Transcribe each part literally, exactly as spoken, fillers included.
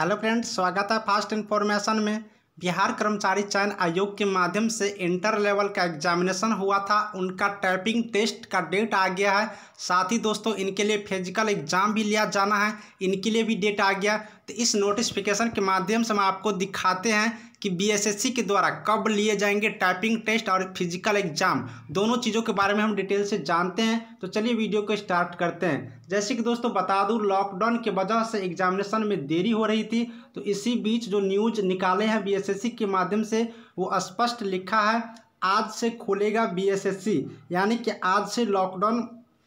Hello friends, स्वागत है fast information में। बिहार कर्मचारी चयन आयोग के माध्यम से इंटर लेवल का एग्जामिनेशन हुआ था, उनका टाइपिंग टेस्ट का डेट आ गया है। साथ ही दोस्तों इनके लिए फिजिकल एग्ज़ाम भी लिया जाना है, इनके लिए भी डेट आ गया। तो इस नोटिफिकेशन के माध्यम से हम आपको दिखाते हैं कि बीएसएससी के द्वारा कब लिए जाएंगे टाइपिंग टेस्ट और फिजिकल एग्जाम, दोनों चीज़ों के बारे में हम डिटेल से जानते हैं। तो चलिए वीडियो को स्टार्ट करते हैं। जैसे कि दोस्तों बता दूं, लॉकडाउन की वजह से एग्जामिनेशन में देरी हो रही थी, तो इसी बीच जो न्यूज़ निकाले हैं बीएसएससी के माध्यम से वो स्पष्ट लिखा है, आज से खुलेगा बीएसएससी, यानी कि आज से लॉकडाउन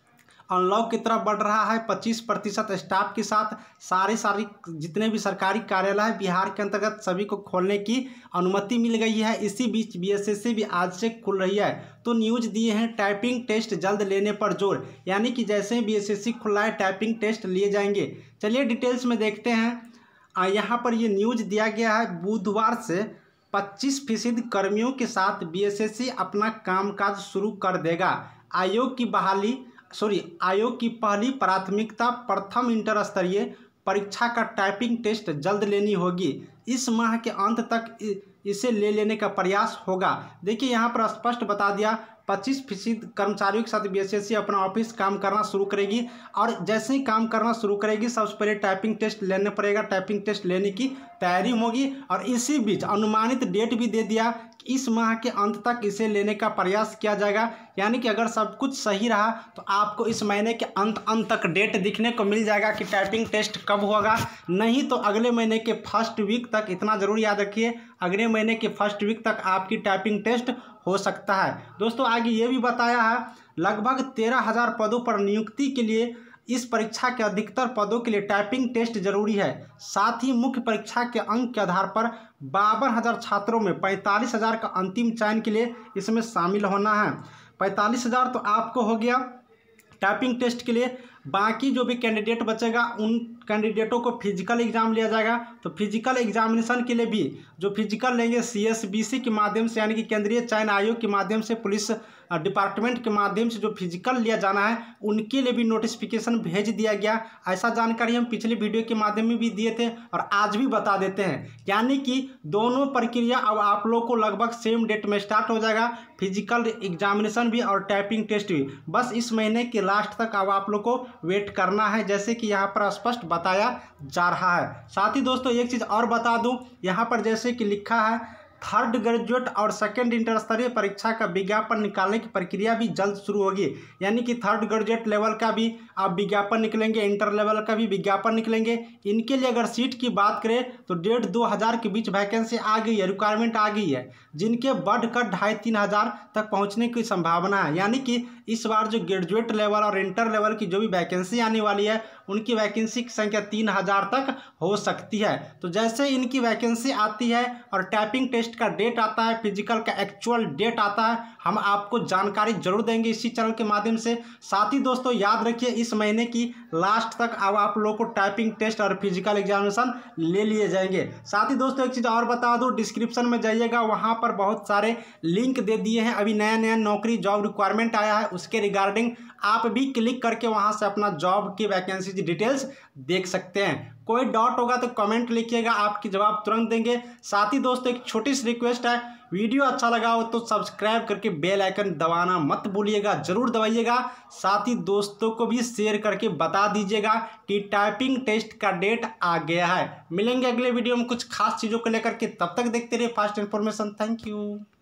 अनलॉक की तरफ बढ़ रहा है। पच्चीस प्रतिशत स्टाफ के साथ सारे सारी जितने भी सरकारी कार्यालय बिहार के अंतर्गत सभी को खोलने की अनुमति मिल गई है। इसी बीच बीएसएससी भी आज से खुल रही है। तो न्यूज़ दिए हैं टाइपिंग टेस्ट जल्द लेने पर जोर, यानी कि जैसे ही बीएसएससी खुला है टाइपिंग टेस्ट लिए जाएंगे। चलिए डिटेल्स में देखते हैं। यहाँ पर ये न्यूज़ दिया गया है, बुधवार से पच्चीस फीसदी कर्मियों के साथ बीएसएससी अपना कामकाज शुरू कर देगा। आयोग की बहाली सॉरी आयोग की पहली प्राथमिकता प्रथम इंटर स्तरीय परीक्षा का टाइपिंग टेस्ट जल्द लेनी होगी। इस माह के अंत तक इसे ले लेने का प्रयास होगा। देखिए यहाँ पर स्पष्ट बता दिया, पच्चीस फीसद कर्मचारियों के साथ बीएसएससी अपना ऑफिस काम करना शुरू करेगी, और जैसे ही काम करना शुरू करेगी सबसे पहले टाइपिंग टेस्ट लेना पड़ेगा। टाइपिंग टेस्ट लेने की तैयारी होगी, और इसी बीच अनुमानित डेट भी दे दिया कि इस माह के अंत तक इसे लेने का प्रयास किया जाएगा। यानी कि अगर सब कुछ सही रहा तो आपको इस महीने के अंत अंत तक डेट दिखने को मिल जाएगा कि टाइपिंग टेस्ट कब होगा। नहीं तो अगले महीने के फर्स्ट वीक तक, इतना ज़रूर याद रखिए, अगले महीने के फर्स्ट वीक तक आपकी टाइपिंग टेस्ट हो सकता है। दोस्तों आगे ये भी बताया है, लगभग तेरह हज़ार पदों पर नियुक्ति के लिए इस परीक्षा के अधिकतर पदों के लिए टाइपिंग टेस्ट जरूरी है। साथ ही मुख्य परीक्षा के अंक के आधार पर बावन हज़ार छात्रों में पैंतालीस हज़ार का अंतिम चयन के लिए इसमें शामिल होना है। पैंतालीस हज़ार तो आपको हो गया टाइपिंग टेस्ट के लिए। बाकी जो भी कैंडिडेट बचेगा उन कैंडिडेटों को फिजिकल एग्जाम लिया जाएगा। तो फिजिकल एग्जामिनेशन के लिए भी जो फिजिकल लेंगे सीएसबीसी के माध्यम से, यानी कि केंद्रीय चयन आयोग के माध्यम से, पुलिस डिपार्टमेंट के माध्यम से जो फिजिकल लिया जाना है उनके लिए भी नोटिफिकेशन भेज दिया गया। ऐसा जानकारी हम पिछले वीडियो के माध्यम में भी दिए थे और आज भी बता देते हैं। यानी कि दोनों प्रक्रिया अब आप लोग को लगभग सेम डेट में स्टार्ट हो जाएगा, फिजिकल एग्जामिनेशन भी और टाइपिंग टेस्ट भी। बस इस महीने के लास्ट तक अब आप लोग को वेट करना है, जैसे कि यहाँ पर स्पष्ट बताया जा रहा है। साथ ही दोस्तों एक चीज़ और बता दूं, यहाँ पर जैसे कि लिखा है, थर्ड ग्रेजुएट और सेकेंड इंटर स्तरीय परीक्षा का विज्ञापन निकालने की प्रक्रिया भी जल्द शुरू होगी। यानी कि थर्ड ग्रेजुएट लेवल का भी आप विज्ञापन निकलेंगे, इंटर लेवल का भी विज्ञापन निकलेंगे। इनके लिए अगर सीट की बात करें तो डेढ़ दो हज़ार के बीच वैकेंसी आ गई है, रिक्वायरमेंट आ गई है, जिनके बढ़कर ढाई तीन हज़ार तक पहुँचने की संभावना है। यानी कि इस बार जो ग्रेजुएट लेवल और इंटर लेवल की जो भी वैकेंसी आने वाली है उनकी वैकेंसी की संख्या तीन हज़ार तक हो सकती है। तो जैसे इनकी वैकेंसी आती है और टाइपिंग टेस्ट का डेट आता है, फिजिकल का एक्चुअल डेट आता है, हम आपको जानकारी जरूर देंगे इसी चैनल के माध्यम से। साथ ही दोस्तों याद रखिए, इस महीने की लास्ट तक अब आप लोगों को टाइपिंग टेस्ट और फिजिकल एग्जामिनेशन ले लिए जाएंगे। साथ ही दोस्तों एक चीज़ और बता दूं, डिस्क्रिप्शन में जाइएगा, वहां पर बहुत सारे लिंक दे दिए हैं। अभी नया नया नौकरी जॉब रिक्वायरमेंट आया है, उसके रिगार्डिंग आप भी क्लिक करके वहां से अपना जॉब की वैकेंसी की डिटेल्स देख सकते हैं। कोई डाउट होगा तो कमेंट लिखिएगा, आपकी जवाब तुरंत देंगे। साथ ही दोस्तों एक छोटी सी रिक्वेस्ट है, वीडियो अच्छा लगा हो तो सब्सक्राइब करके बेल आइकन दबाना मत भूलिएगा, जरूर दबाइएगा। साथ ही दोस्तों को भी शेयर करके बता दीजिएगा कि टाइपिंग टेस्ट का डेट आ गया है। मिलेंगे अगले वीडियो में कुछ खास चीज़ों को लेकर के, तब तक देखते रहिए फास्ट इन्फॉर्मेशन। Thank you.